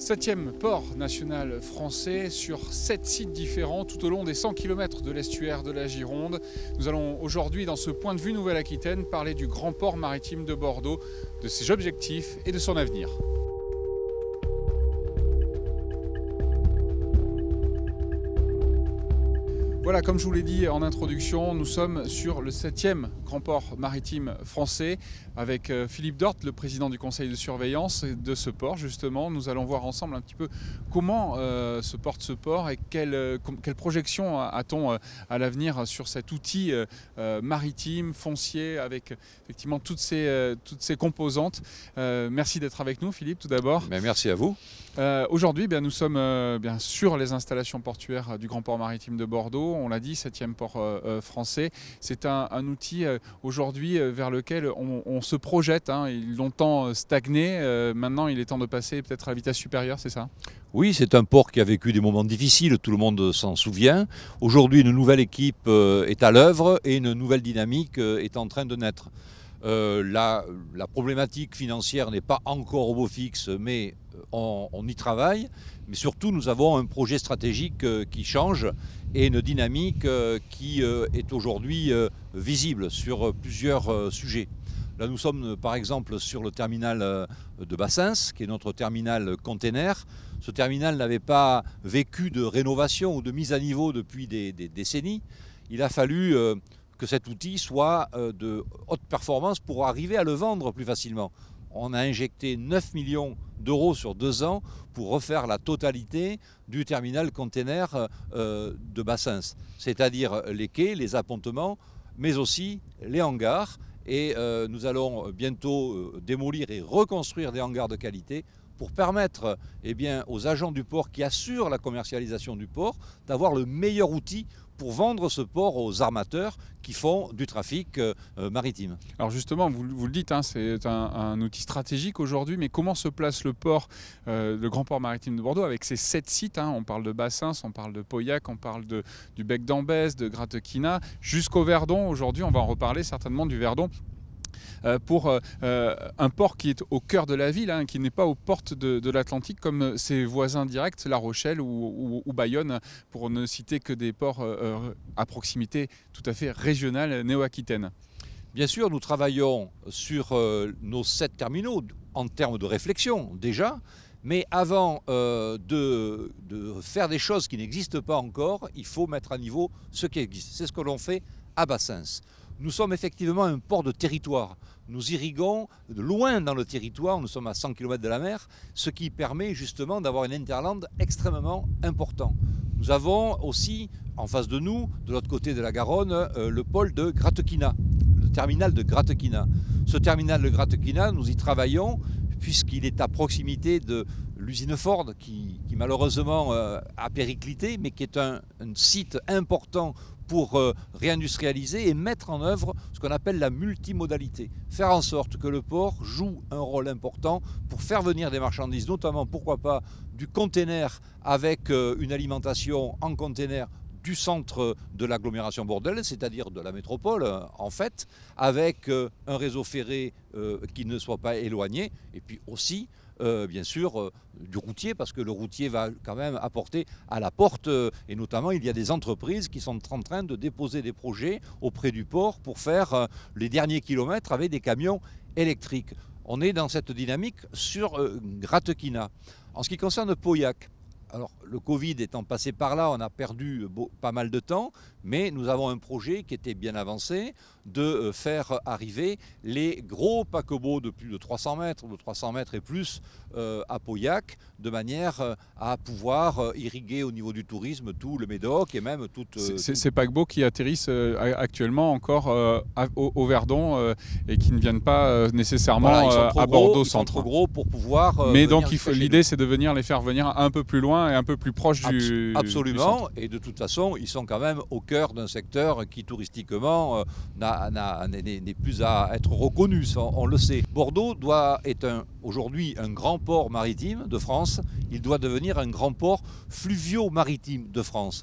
Septième port national français sur 7 sites différents tout au long des 100 km de l'estuaire de la Gironde. Nous allons aujourd'hui, dans ce point de vue Nouvelle-Aquitaine, parler du grand port maritime de Bordeaux, de ses objectifs et de son avenir. Voilà, comme je vous l'ai dit en introduction, nous sommes sur le 7e grand port maritime français avec Philippe Dort, le président du conseil de surveillance de ce port. Justement, nous allons voir ensemble un petit peu comment se porte ce port et quelle projection a-t-on à l'avenir sur cet outil maritime, foncier, avec effectivement toutes ces composantes. Merci d'être avec nous, Philippe, tout d'abord. Merci à vous. Aujourd'hui, nous sommes bien sur les installations portuaires du grand port maritime de Bordeaux. On l'a dit, 7e port français. C'est un outil aujourd'hui vers lequel on se projette. Il a longtemps stagné. Maintenant, il est temps de passer peut-être à la vitesse supérieure, c'est ça ? Oui, c'est un port qui a vécu des moments difficiles, tout le monde s'en souvient. Aujourd'hui, une nouvelle équipe est à l'œuvre et une nouvelle dynamique est en train de naître. La problématique financière n'est pas encore au beau fixe, mais on y travaille. Mais surtout, nous avons un projet stratégique qui change et une dynamique qui est aujourd'hui visible sur plusieurs sujets. Là, nous sommes par exemple sur le terminal de Bassens, qui est notre terminal container. Ce terminal n'avait pas vécu de rénovation ou de mise à niveau depuis des décennies. Il a fallu que cet outil soit de haute performance pour arriver à le vendre plus facilement. On a injecté 9 millions d'euros sur 2 ans pour refaire la totalité du terminal container de Bassens, c'est-à-dire les quais, les appontements, mais aussi les hangars. Et nous allons bientôt démolir et reconstruire des hangars de qualité pour permettre aux agents du port qui assurent la commercialisation du port d'avoir le meilleur outil pour vendre ce port aux armateurs qui font du trafic maritime. Alors justement, vous le dites, c'est un outil stratégique aujourd'hui, mais comment se place le port, le grand port maritime de Bordeaux avec ses 7 sites, on parle de Bassens, on parle de Pauillac, on parle du bec d'Ambès, de Gratequina, jusqu'au Verdon. Aujourd'hui, on va en reparler certainement du Verdon. Pour un port qui est au cœur de la ville, qui n'est pas aux portes de l'Atlantique comme ses voisins directs, La Rochelle ou Bayonne, pour ne citer que des ports à proximité tout à fait régionale néo-aquitaine. Bien sûr, nous travaillons sur nos 7 terminaux en termes de réflexion déjà, mais avant de faire des choses qui n'existent pas encore, il faut mettre à niveau ce qui existe. C'est ce que l'on fait à Bassens. Nous sommes effectivement un port de territoire. Nous irriguons de loin dans le territoire, nous sommes à 100 km de la mer, ce qui permet justement d'avoir une hinterland extrêmement important. Nous avons aussi en face de nous, de l'autre côté de la Garonne, le pôle de Gratequina, le terminal de Gratequina. Ce terminal de Gratequina, nous y travaillons puisqu'il est à proximité de l'usine Ford qui malheureusement a périclité, mais qui est un site important pour réindustrialiser et mettre en œuvre ce qu'on appelle la multimodalité. Faire en sorte que le port joue un rôle important pour faire venir des marchandises, notamment, pourquoi pas, du container avec une alimentation en container du centre de l'agglomération bordelaise, c'est-à-dire de la métropole en fait, avec un réseau ferré qui ne soit pas éloigné, et puis aussi bien sûr du routier, parce que le routier va quand même apporter à la porte, et notamment il y a des entreprises qui sont en train de déposer des projets auprès du port pour faire les derniers kilomètres avec des camions électriques. On est dans cette dynamique sur Gratequina. En ce qui concerne Pauillac, alors, le Covid étant passé par là, on a perdu pas mal de temps, mais nous avons un projet qui était bien avancé de faire arriver les gros paquebots de plus de 300 mètres, de 300 mètres et plus à Pauillac, de manière à pouvoir irriguer au niveau du tourisme tout le Médoc et même toute... Ces paquebots qui atterrissent actuellement encore au Verdon et qui ne viennent pas nécessairement à Bordeaux centre. Ils sont trop gros pour pouvoir... Mais donc l'idée c'est de venir les faire venir un peu plus loin et un peu plus proche du Absolument, du et de toute façon, ils sont quand même au cœur d'un secteur qui touristiquement n'est plus à être reconnu, on le sait. Bordeaux est aujourd'hui un grand port maritime de France, il doit devenir un grand port fluvio-maritime de France.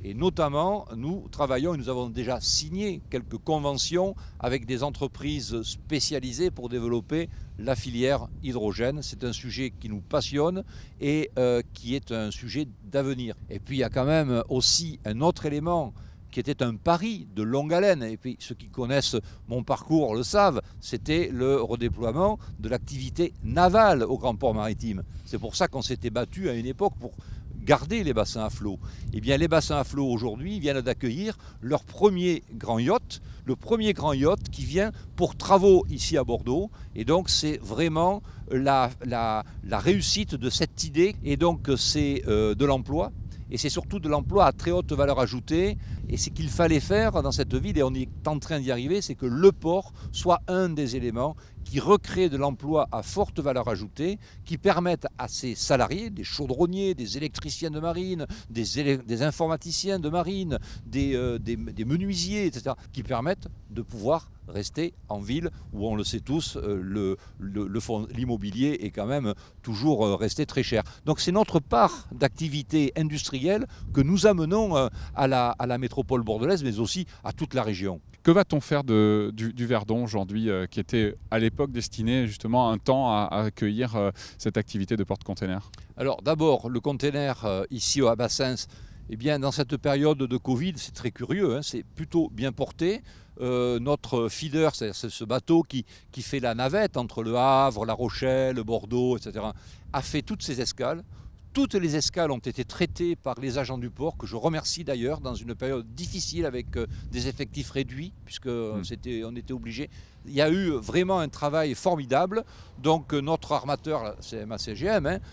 Et notamment, nous travaillons et nous avons déjà signé quelques conventions avec des entreprises spécialisées pour développer la filière hydrogène. C'est un sujet qui nous passionne et qui est un sujet d'avenir. Et puis il y a quand même aussi un autre élément qui était un pari de longue haleine. Et puis ceux qui connaissent mon parcours le savent, c'était le redéploiement de l'activité navale au Grand Port Maritime. C'est pour ça qu'on s'était battu à une époque pour garder les bassins à flot. Eh bien, les bassins à flot aujourd'hui viennent d'accueillir leur premier grand yacht, le premier grand yacht qui vient pour travaux ici à Bordeaux. Et donc, c'est vraiment la réussite de cette idée. Et donc, c'est de l'emploi. Et c'est surtout de l'emploi à très haute valeur ajoutée. Et ce qu'il fallait faire dans cette ville, et on est en train d'y arriver, c'est que le port soit un des éléments qui recrée de l'emploi à forte valeur ajoutée, qui permettent à ces salariés, des chaudronniers, des électriciens de marine, des informaticiens de marine, des menuisiers, etc., qui permettent de pouvoir rester en ville où, on le sait tous, l'immobilier est quand même toujours resté très cher. Donc c'est notre part d'activité industrielle que nous amenons à la métropole bordelaise, mais aussi à toute la région. Que va-t-on faire du Verdon aujourd'hui, qui était à l'époque destiné justement un temps à accueillir cette activité de porte-container? Alors d'abord, le container ici à Bassens, eh bien, dans cette période de Covid, c'est très curieux, hein, c'est plutôt bien porté. Notre feeder, c'est ce bateau qui fait la navette entre Le Havre, La Rochelle, Bordeaux, etc., a fait toutes ses escales. Toutes les escales ont été traitées par les agents du port, que je remercie d'ailleurs, dans une période difficile avec des effectifs réduits, puisqu'on était obligés. Il y a eu vraiment un travail formidable. Donc notre armateur, c'est CMA-CGM, hein,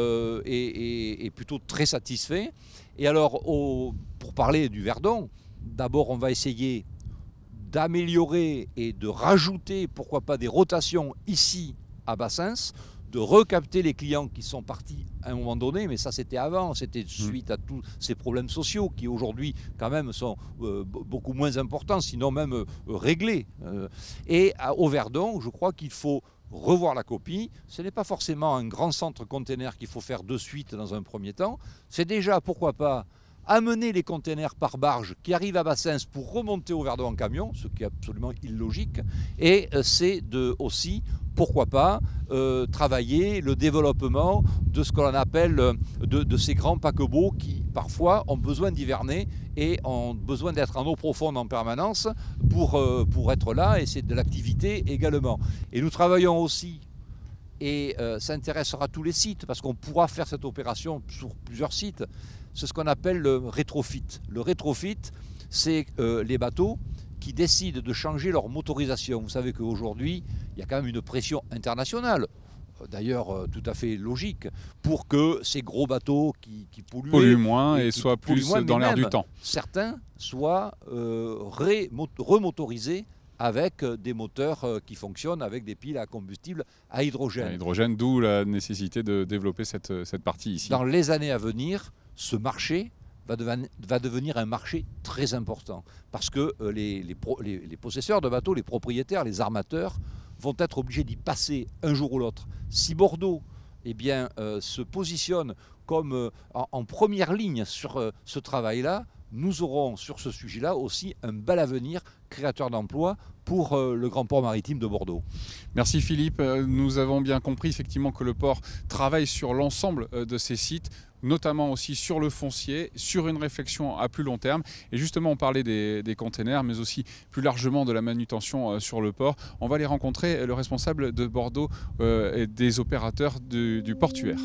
est plutôt très satisfait. Et alors, pour parler du Verdon, d'abord on va essayer d'améliorer et de rajouter, pourquoi pas, des rotations ici à Bassens, de recapter les clients qui sont partis à un moment donné, mais ça c'était avant, c'était suite à tous ces problèmes sociaux qui aujourd'hui quand même sont beaucoup moins importants, sinon même réglés. Et au Verdon, je crois qu'il faut revoir la copie. Ce n'est pas forcément un grand centre container qu'il faut faire de suite dans un premier temps. C'est déjà, pourquoi pas, amener les containers par barge qui arrivent à Bassens pour remonter au Verdon en camion, ce qui est absolument illogique. Et c'est aussi, pourquoi pas, travailler le développement de ce qu'on appelle de ces grands paquebots qui parfois ont besoin d'hiverner et ont besoin d'être en eau profonde en permanence pour être là, et c'est de l'activité également. Et nous travaillons aussi, et ça intéressera tous les sites parce qu'on pourra faire cette opération sur plusieurs sites. C'est ce qu'on appelle le rétrofit. Le rétrofit, c'est les bateaux qui décident de changer leur motorisation. Vous savez qu'aujourd'hui, il y a quand même une pression internationale, d'ailleurs tout à fait logique, pour que ces gros bateaux qui polluent moins et soient plus dans l'air du temps. Certains soient remotorisés avec des moteurs qui fonctionnent avec des piles à combustible à hydrogène. D'où la nécessité de développer cette partie ici. Dans les années à venir, ce marché va devenir un marché très important parce que les possesseurs de bateaux, les propriétaires, les armateurs vont être obligés d'y passer un jour ou l'autre. Si Bordeaux se positionne comme en première ligne sur ce travail-là, nous aurons sur ce sujet-là aussi un bel avenir créateur d'emplois pour le Grand Port Maritime de Bordeaux. Merci Philippe. Nous avons bien compris effectivement que le port travaille sur l'ensemble de ces sites, notamment aussi sur le foncier, sur une réflexion à plus long terme. Et justement, on parlait des containers, mais aussi plus largement de la manutention sur le port. On va aller rencontrer le responsable de Bordeaux et des opérateurs du portuaire.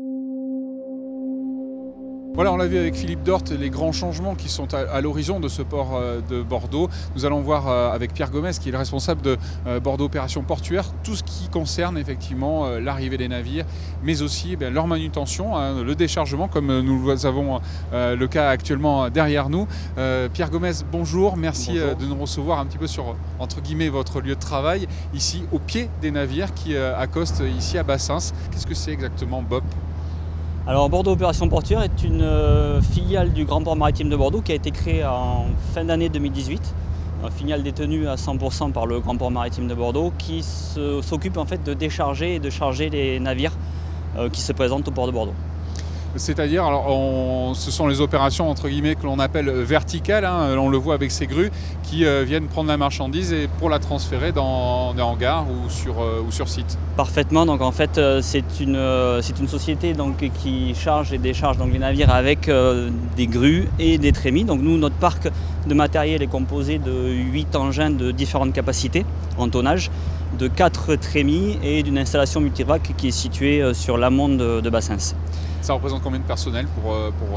Voilà, on l'a vu avec Philippe Dort, les grands changements qui sont à l'horizon de ce port de Bordeaux. Nous allons voir avec Pierre Gomez, qui est le responsable de Bordeaux Opération Portuaire, tout ce qui concerne effectivement l'arrivée des navires, mais aussi leur manutention, hein, le déchargement, comme nous avons le cas actuellement derrière nous. Pierre Gomez, bonjour, merci de nous recevoir un petit peu sur, entre guillemets, votre lieu de travail, ici au pied des navires qui accostent ici à Bassens. Qu'est-ce que c'est exactement, BOP ? Alors Bordeaux Opération Portuaire est une filiale du Grand Port Maritime de Bordeaux qui a été créée en fin d'année 2018. Une filiale détenue à 100% par le Grand Port Maritime de Bordeaux qui s'occupe en fait de décharger et de charger les navires qui se présentent au port de Bordeaux. C'est-à-dire, alors, ce sont les opérations entre guillemets que l'on appelle verticales, hein, on le voit avec ces grues qui viennent prendre la marchandise et pour la transférer dans des hangars ou sur site. Parfaitement, donc en fait c'est une société donc, qui charge et décharge donc, les navires avec des grues et des trémies. Donc nous, notre parc de matériel est composé de 8 engins de différentes capacités en tonnage, de 4 trémies et d'une installation multivrac qui est située sur l'amont de Bassens. Ça représente combien de personnel pour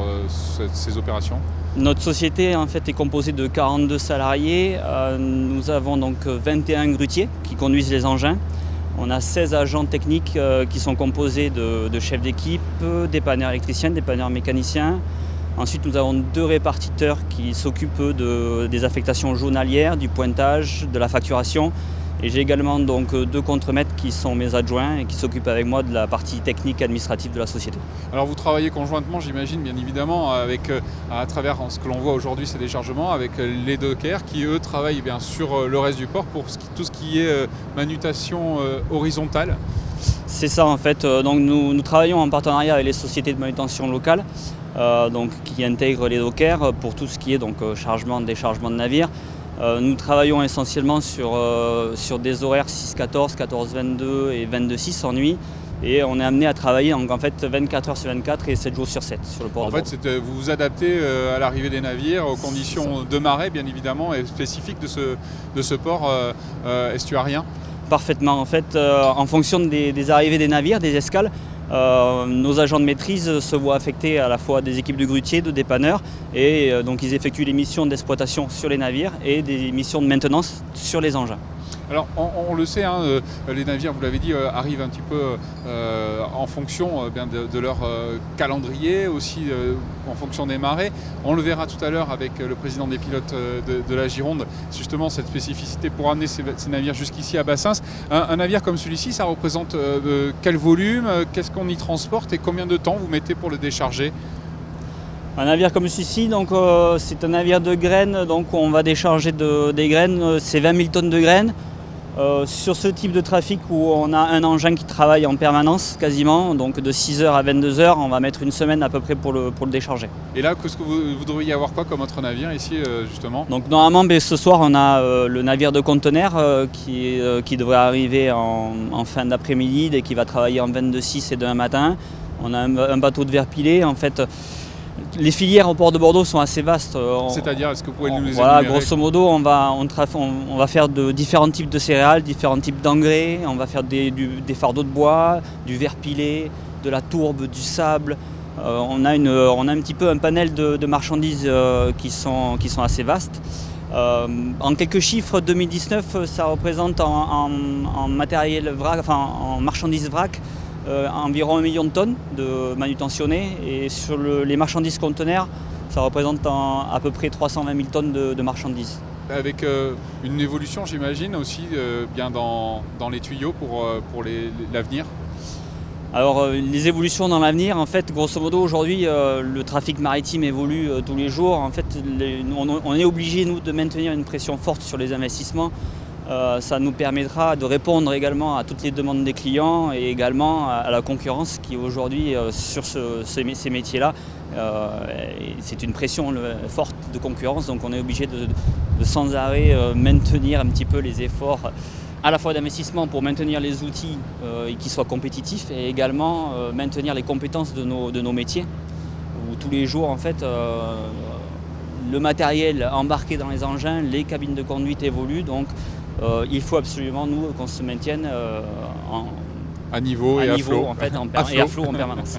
ces opérations? Notre société en fait est composée de 42 salariés. Nous avons donc 21 grutiers qui conduisent les engins. On a 16 agents techniques qui sont composés de chefs d'équipe, dépanneurs électriciens, dépanneurs mécaniciens. Ensuite, nous avons 2 répartiteurs qui s'occupent des affectations journalières, du pointage, de la facturation. Et j'ai également donc 2 contremaîtres qui sont mes adjoints et qui s'occupent avec moi de la partie technique et administrative de la société. Alors vous travaillez conjointement, j'imagine, bien évidemment, à travers ce que l'on voit aujourd'hui, ces déchargements, avec les dockers qui, eux, travaillent bien sur le reste du port pour tout ce qui est manutention horizontale. C'est ça en fait. Donc nous travaillons en partenariat avec les sociétés de manutention locales donc, qui intègrent les dockers pour tout ce qui est donc, chargement, déchargement de navires. Nous travaillons essentiellement sur des horaires 6-14, 14-22 et 22-6 en nuit. Et on est amené à travailler en fait 24 heures sur 24 et 7 jours sur 7 sur le port de Bordeaux. En fait, vous vous adaptez à l'arrivée des navires, aux conditions de marée bien évidemment et spécifiques de ce port estuarien. Parfaitement. En fait, en fonction des arrivées des navires, des escales, nos agents de maîtrise se voient affectés à la fois des équipes de grutiers, de dépanneurs et donc ils effectuent des missions d'exploitation sur les navires et des missions de maintenance sur les engins. Alors on le sait, hein, les navires, vous l'avez dit, arrivent un petit peu en fonction de leur calendrier, aussi en fonction des marées. On le verra tout à l'heure avec le président des pilotes de la Gironde, justement cette spécificité pour amener ces navires jusqu'ici à Bassens. Un navire comme celui-ci, ça représente quel volume, qu'est-ce qu'on y transporte et combien de temps vous mettez pour le décharger? Un navire comme celui-ci, donc c'est un navire de graines, donc on va décharger des graines, c'est 20 000 tonnes de graines. Sur ce type de trafic où on a un engin qui travaille en permanence quasiment, donc de 6h à 22h, on va mettre une semaine à peu près pour le décharger. Et là, qu'est-ce que vous devriez avoir quoi comme autre navire ici justement? Donc normalement ce soir on a le navire de conteneur qui devrait arriver en fin d'après-midi et qui va travailler en 22-6 et demain matin. On a un bateau de verre pilé en fait. Les filières au port de Bordeaux sont assez vastes. C'est-à-dire, est-ce que vous pouvez nous les énumérer? Voilà, grosso modo, on va faire de différents types de céréales, différents types d'engrais. On va faire des fardeaux de bois, du verre pilé, de la tourbe, du sable. On a un petit peu un panel de marchandises qui sont assez vastes. En quelques chiffres, 2019, ça représente en matériel vrac, enfin en marchandises vrac, environ 1 million de tonnes de manutentionnées et sur les marchandises conteneurs, ça représente à peu près 320 000 tonnes de marchandises. Avec une évolution, j'imagine, aussi bien dans les tuyaux pour l'avenir? Alors les évolutions dans l'avenir, en fait, grosso modo aujourd'hui le trafic maritime évolue tous les jours. En fait, on est obligé nous de maintenir une pression forte sur les investissements. Ça nous permettra de répondre également à toutes les demandes des clients et également à la concurrence qui aujourd'hui sur ces métiers-là, c'est une pression forte de concurrence, donc on est obligé de sans arrêt maintenir un petit peu les efforts à la fois d'investissement pour maintenir les outils et qu'ils soient compétitifs et également maintenir les compétences de nos métiers où tous les jours en fait le matériel embarqué dans les engins, les cabines de conduite évoluent, donc il faut absolument nous qu'on se maintienne à niveau et à flot en fait, et à flot en permanence.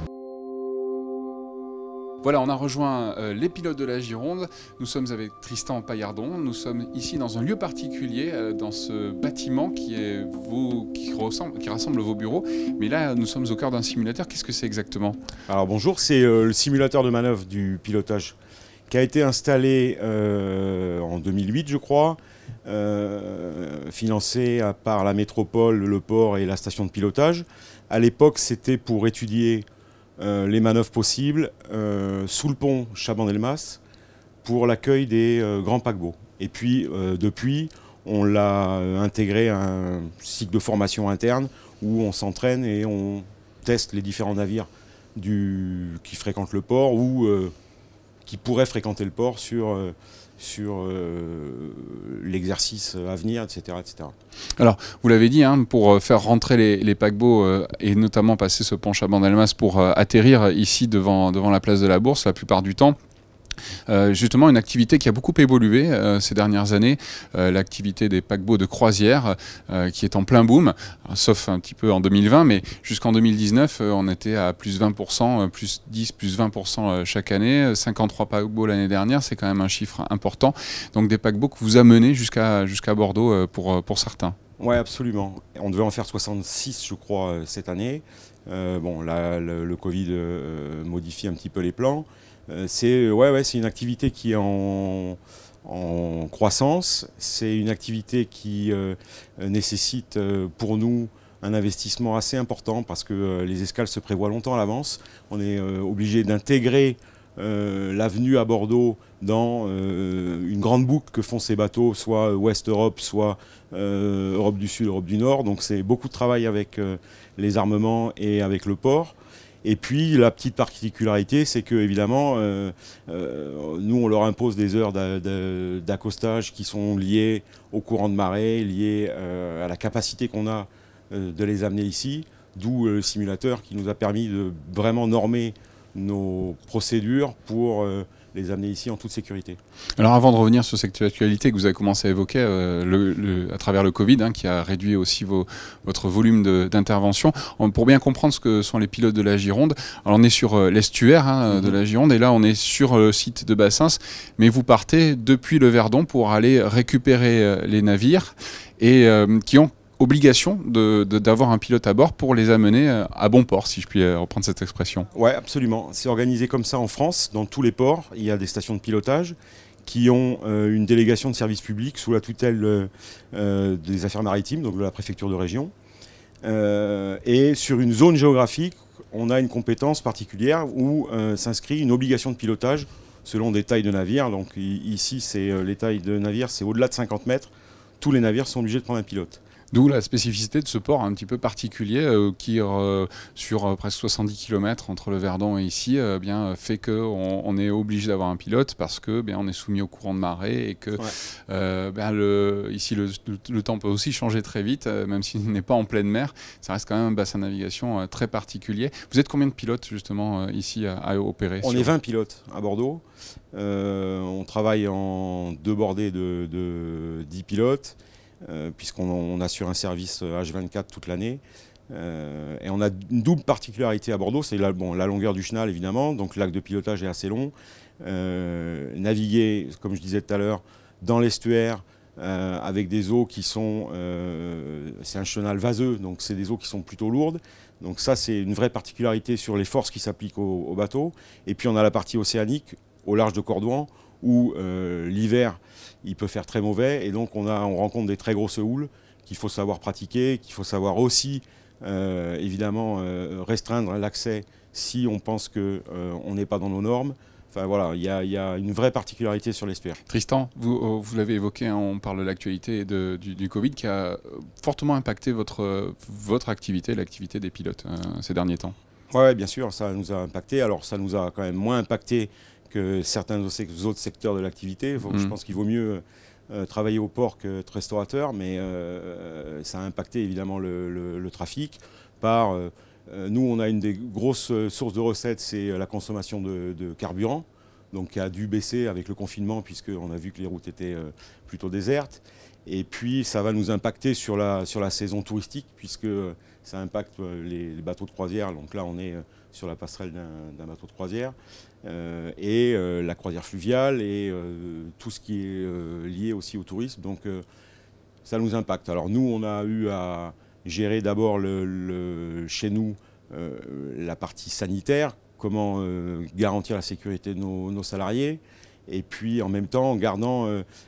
Voilà, on a rejoint les pilotes de la Gironde. Nous sommes avec Tristan Paillardon. Nous sommes ici dans un lieu particulier, dans ce bâtiment qui rassemble vos bureaux. Mais là, nous sommes au cœur d'un simulateur. Qu'est-ce que c'est exactement? Alors bonjour, c'est le simulateur de manœuvre du pilotage qui a été installé en 2008, je crois, financé par la métropole, le port et la station de pilotage. À l'époque, c'était pour étudier les manœuvres possibles sous le pont Chaban-Delmas pour l'accueil des grands paquebots. Et puis, depuis, on l'a intégré à un cycle de formation interne où on s'entraîne et on teste les différents navires qui fréquentent le port ou qui pourraient fréquenter le port sur l'exercice à venir, etc., etc. Alors, vous l'avez dit, hein, pour faire rentrer les paquebots et notamment passer ce pont Chabandelmas pour atterrir ici devant la place de la Bourse la plupart du temps, justement une activité qui a beaucoup évolué ces dernières années, l'activité des paquebots de croisière qui est en plein boom, sauf un petit peu en 2020, mais jusqu'en 2019 on était à plus 20%, plus 10, plus 20% chaque année, 53 paquebots l'année dernière, c'est quand même un chiffre important, donc des paquebots que vous amenez jusqu'à Bordeaux pour certains. Oui, absolument. On devait en faire 66, je crois, cette année. Bon, là, le Covid modifie un petit peu les plans. C'est une activité qui est en croissance. C'est une activité qui nécessite pour nous un investissement assez important parce que les escales se prévoient longtemps à l'avance. On est obligé d'intégrer l'avenue à Bordeaux dans une grande boucle que font ces bateaux, soit Ouest Europe, soit Europe du Sud, Europe du Nord. Donc c'est beaucoup de travail avec les armements et avec le port. Et puis la petite particularité, c'est que évidemment, nous on leur impose des heures d'accostage qui sont liées au courant de marée, liées à la capacité qu'on a de les amener ici, d'où le simulateur qui nous a permis de vraiment normer nos procédures pour les amener ici en toute sécurité. Alors avant de revenir sur cette actualité que vous avez commencé à évoquer à travers le Covid, hein, qui a réduit aussi votre volume d'intervention, pour bien comprendre ce que sont les pilotes de la Gironde, alors on est sur l'estuaire de la Gironde et là on est sur le site de Bassins, mais vous partez depuis le Verdon pour aller récupérer les navires et qui ont obligation d'avoir un pilote à bord pour les amener à bon port, si je puis reprendre cette expression. Oui, absolument. C'est organisé comme ça en France, dans tous les ports. Il y a des stations de pilotage qui ont une délégation de service public sous la tutelle des affaires maritimes, donc de la préfecture de région. Et sur une zone géographique, on a une compétence particulière où s'inscrit une obligation de pilotage selon des tailles de navires. Donc ici, les tailles de navires, c'est au-delà de 50 mètres. Tous les navires sont obligés de prendre un pilote. D'où la spécificité de ce port un petit peu particulier qui, sur presque 70 km entre le Verdon et ici, fait qu'on est obligé d'avoir un pilote parce que on est soumis au courant de marée et que ici le temps peut aussi changer très vite, même s'il n'est pas en pleine mer. Ça reste quand même un bassin de navigation très particulier. Vous êtes combien de pilotes justement ici à opérer? On est 20 pilotes à Bordeaux. On travaille en deux bordées de 10 pilotes. Puisqu'on assure un service H24 toute l'année. Et on a une double particularité à Bordeaux, c'est la longueur du chenal évidemment, donc l'axe de pilotage est assez long. Naviguer, comme je disais tout à l'heure, dans l'estuaire avec des eaux qui sont... c'est un chenal vaseux, donc c'est des eaux qui sont plutôt lourdes. Donc ça c'est une vraie particularité sur les forces qui s'appliquent au bateau. Et puis on a la partie océanique, au large de Cordouan, où l'hiver il peut faire très mauvais et donc on rencontre des très grosses houles qu'il faut savoir pratiquer, qu'il faut savoir aussi évidemment restreindre l'accès si on pense qu'on n'est pas dans nos normes. Enfin voilà, il y a une vraie particularité sur l'estuaire. Tristan, vous l'avez évoqué, hein, on parle de l'actualité du Covid qui a fortement impacté votre activité, l'activité des pilotes ces derniers temps. Oui, bien sûr, ça nous a impacté. Alors ça nous a quand même moins impacté que certains autres secteurs de l'activité. Je pense qu'il vaut mieux travailler au port qu'être restaurateur, mais ça a impacté évidemment le trafic. Nous, on a une des grosses sources de recettes, c'est la consommation de carburant, donc qui a dû baisser avec le confinement, puisqu'on a vu que les routes étaient plutôt désertes. Et puis, ça va nous impacter sur la saison touristique, puisque ça impacte les bateaux de croisière. Donc là, on est sur la passerelle d'un bateau de croisière. Et la croisière fluviale et tout ce qui est lié aussi au tourisme. Donc ça nous impacte. Alors nous, on a eu à gérer d'abord chez nous la partie sanitaire, comment garantir la sécurité de nos salariés, et puis en même temps en gardant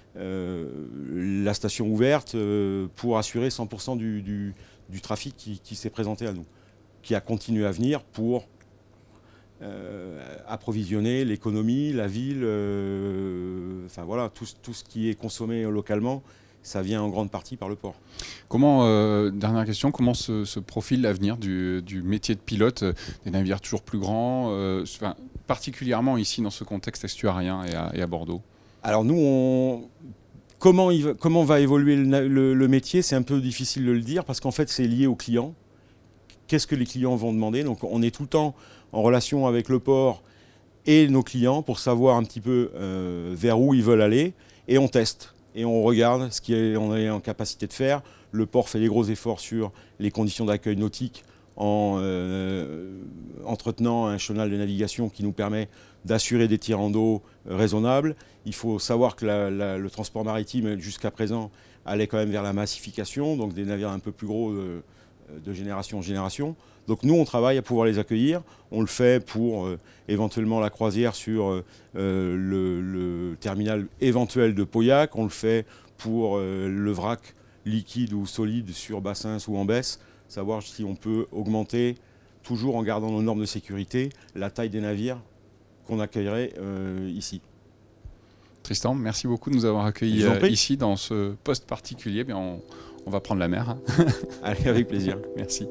la station ouverte pour assurer 100% du trafic qui s'est présenté à nous, qui a continué à venir pour approvisionner l'économie, la ville, enfin voilà, tout ce qui est consommé localement, ça vient en grande partie par le port. Dernière question, comment se profile l'avenir du métier de pilote, des navires toujours plus grands, particulièrement ici dans ce contexte estuarien et à Bordeaux? Alors nous, comment va évoluer le métier, c'est un peu difficile de le dire parce qu'en fait c'est lié aux clients. Qu'est-ce que les clients vont demander? Donc on est tout le temps en relation avec le port et nos clients pour savoir un petit peu vers où ils veulent aller, et on teste. Et on regarde ce qu'on est en capacité de faire. Le port fait des gros efforts sur les conditions d'accueil nautique en entretenant un chenal de navigation qui nous permet d'assurer des tirants d'eau raisonnables. Il faut savoir que le transport maritime, jusqu'à présent, allait quand même vers la massification, donc des navires un peu plus gros de génération en génération. Donc nous, on travaille à pouvoir les accueillir. On le fait pour éventuellement la croisière sur le terminal éventuel de Pauillac. On le fait pour le vrac liquide ou solide sur Bassins ou en Besse. Savoir si on peut augmenter, toujours en gardant nos normes de sécurité, la taille des navires qu'on accueillerait ici. Tristan, merci beaucoup de nous avoir accueillis ici dans ce poste particulier. Bien, on va prendre la mer. Hein. Allez, avec plaisir. Merci.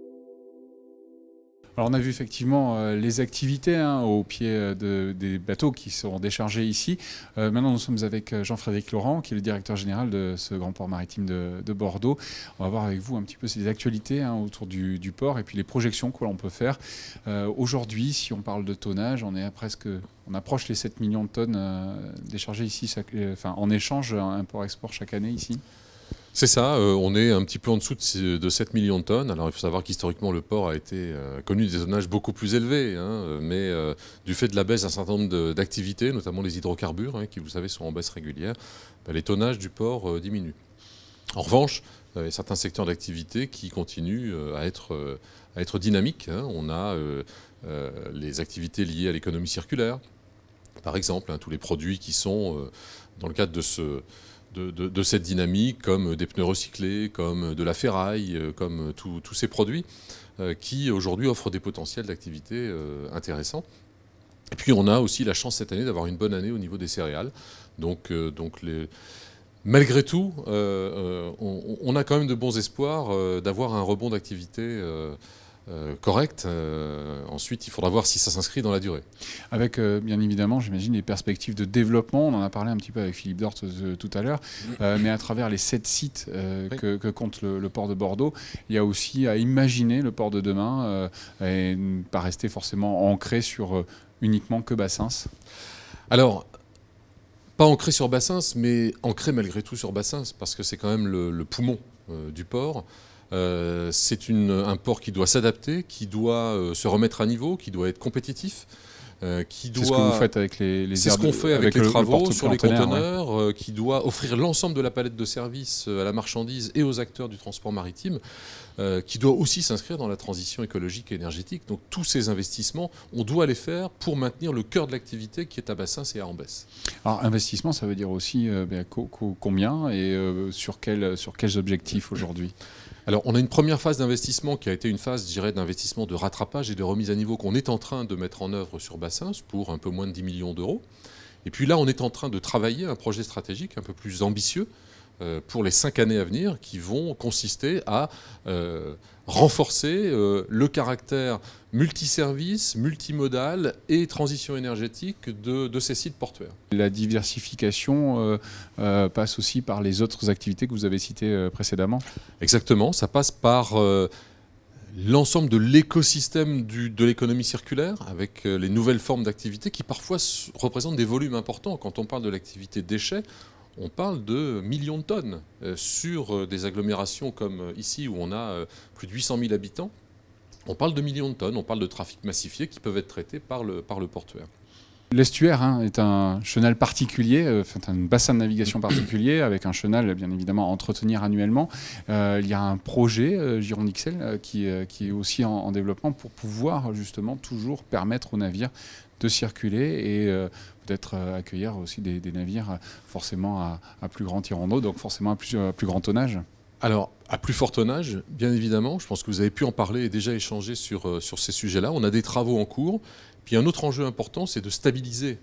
Alors on a vu effectivement les activités au pied des bateaux qui seront déchargés ici. Maintenant nous sommes avec Jean-Frédéric Laurent qui est le directeur général de ce grand port maritime de Bordeaux. On va voir avec vous un petit peu ces actualités autour du port et puis les projections que l'on peut faire. Aujourd'hui, si on parle de tonnage, on approche les 7 millions de tonnes déchargées ici, en échange import-export chaque année ici. C'est ça, on est un petit peu en dessous de 7 millions de tonnes. Alors il faut savoir qu'historiquement le port a été connu des tonnages beaucoup plus élevés, mais du fait de la baisse d'un certain nombre d'activités, notamment les hydrocarbures, qui vous savez sont en baisse régulière, les tonnages du port diminuent. En revanche, il y a certains secteurs d'activité qui continuent à être dynamiques. On a les activités liées à l'économie circulaire, par exemple, tous les produits qui sont dans le cadre de cette dynamique, comme des pneus recyclés, comme de la ferraille, comme tous ces produits qui aujourd'hui offrent des potentiels d'activité intéressants. Et puis on a aussi la chance cette année d'avoir une bonne année au niveau des céréales. Donc malgré tout, on a quand même de bons espoirs d'avoir un rebond d'activité correct. Ensuite, il faudra voir si ça s'inscrit dans la durée. Avec, bien évidemment, j'imagine, les perspectives de développement. On en a parlé un petit peu avec Philippe Dort tout à l'heure. Mais à travers les 7 sites que compte le port de Bordeaux, il y a aussi à imaginer le port de demain et ne pas rester forcément ancré sur uniquement que Bassins. Alors, pas ancré sur Bassins, mais ancré malgré tout sur Bassins, parce que c'est quand même le poumon du port. C'est un port qui doit s'adapter, qui doit se remettre à niveau, qui doit être compétitif. C'est ce que vous faites avec C'est ce qu'on fait avec les travaux sur les conteneurs, qui doit offrir l'ensemble de la palette de services à la marchandise et aux acteurs du transport maritime, qui doit aussi s'inscrire dans la transition écologique et énergétique. Donc tous ces investissements, on doit les faire pour maintenir le cœur de l'activité qui est à Bassins et à Ambès. Alors investissement, ça veut dire aussi combien et sur quels objectifs aujourd'hui ? Alors, on a une première phase d'investissement qui a été une phase, je dirais, d'investissement de rattrapage et de remise à niveau qu'on est en train de mettre en œuvre sur Bassins pour un peu moins de 10 millions d'euros. Et puis là, on est en train de travailler un projet stratégique un peu plus ambitieux pour les 5 années à venir qui vont consister à renforcer le caractère multiservice, multimodal et transition énergétique de ces sites portuaires. La diversification passe aussi par les autres activités que vous avez citées précédemment. Exactement, ça passe par l'ensemble de l'écosystème de l'économie circulaire avec les nouvelles formes d'activité qui parfois représentent des volumes importants. Quand on parle de l'activité déchets, on parle de millions de tonnes sur des agglomérations comme ici où on a plus de 800 000 habitants. On parle de millions de tonnes, on parle de trafic massifié qui peuvent être traités par le portuaire. L'estuaire est un chenal particulier, un bassin de navigation particulier avec un chenal bien évidemment à entretenir annuellement. Il y a un projet Gironde XL qui est aussi en développement pour pouvoir justement toujours permettre aux navires de circuler et peut-être accueillir aussi des navires forcément à plus grand tirant d'eau, donc forcément à plus grand tonnage. Alors, à plus fort tonnage, bien évidemment, je pense que vous avez pu en parler et déjà échanger sur ces sujets-là. On a des travaux en cours. Puis un autre enjeu important, c'est de stabiliser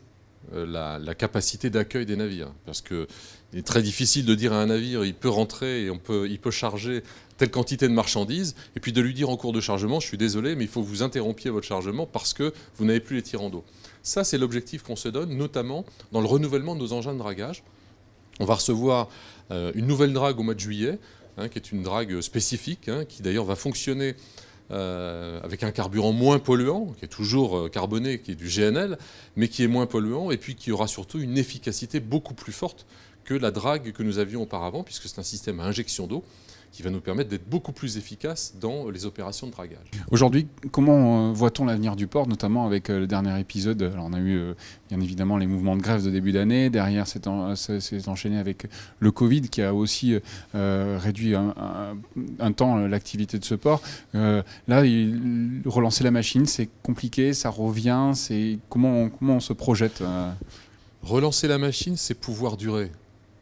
la capacité d'accueil des navires. Parce qu'il est très difficile de dire à un navire, il peut rentrer et il peut charger telle quantité de marchandises, et puis de lui dire en cours de chargement, je suis désolé, mais il faut que vous interrompiez votre chargement parce que vous n'avez plus les tirants d'eau. Ça, c'est l'objectif qu'on se donne, notamment dans le renouvellement de nos engins de dragage. On va recevoir une nouvelle drague au mois de juillet, qui est une drague spécifique, qui d'ailleurs va fonctionner avec un carburant moins polluant, qui est toujours carboné, qui est du GNL, mais qui est moins polluant, et puis qui aura surtout une efficacité beaucoup plus forte que la drague que nous avions auparavant, puisque c'est un système à injection d'eau qui va nous permettre d'être beaucoup plus efficaces dans les opérations de dragage. Aujourd'hui, comment voit-on l'avenir du port, notamment avec le dernier épisode? Alors, on a eu bien évidemment les mouvements de grève de début d'année, derrière c'est enchaîné avec le Covid qui a aussi réduit un temps l'activité de ce port. Là, relancer la machine, c'est compliqué, ça revient, comment on se projette Relancer la machine, c'est pouvoir durer.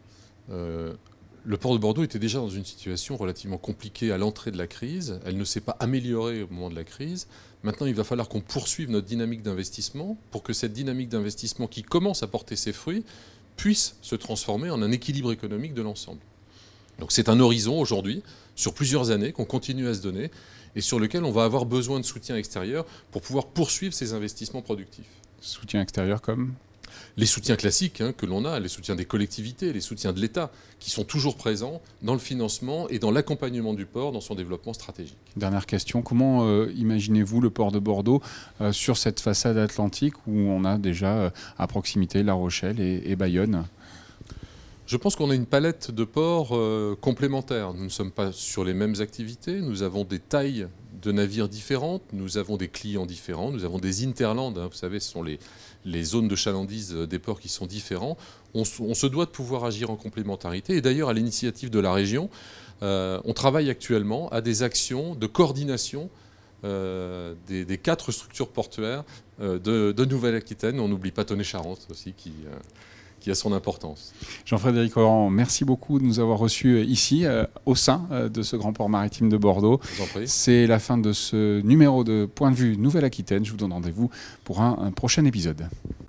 Le port de Bordeaux était déjà dans une situation relativement compliquée à l'entrée de la crise. Elle ne s'est pas améliorée au moment de la crise. Maintenant, il va falloir qu'on poursuive notre dynamique d'investissement pour que cette dynamique d'investissement qui commence à porter ses fruits puisse se transformer en un équilibre économique de l'ensemble. Donc c'est un horizon aujourd'hui, sur plusieurs années, qu'on continue à se donner et sur lequel on va avoir besoin de soutien extérieur pour pouvoir poursuivre ces investissements productifs. Soutien extérieur comme ? Les soutiens classiques que l'on a, les soutiens des collectivités, les soutiens de l'État, qui sont toujours présents dans le financement et dans l'accompagnement du port dans son développement stratégique. Dernière question, comment imaginez-vous le port de Bordeaux sur cette façade atlantique où on a déjà à proximité La Rochelle et Bayonne ? Je pense qu'on a une palette de ports complémentaires. Nous ne sommes pas sur les mêmes activités, nous avons des tailles de navires différentes, nous avons des clients différents, nous avons des interlands, vous savez, ce sont les zones de chalandise des ports qui sont différents. On se doit de pouvoir agir en complémentarité. Et d'ailleurs, à l'initiative de la région, on travaille actuellement à des actions de coordination des 4 structures portuaires de Nouvelle-Aquitaine. On n'oublie pas Tonnet-Charente aussi, qui a son importance. Jean-Frédéric Oran, merci beaucoup de nous avoir reçus ici, au sein de ce grand port maritime de Bordeaux. Je vous en prie. C'est la fin de ce numéro de Point de vue Nouvelle-Aquitaine. Je vous donne rendez-vous pour un prochain épisode.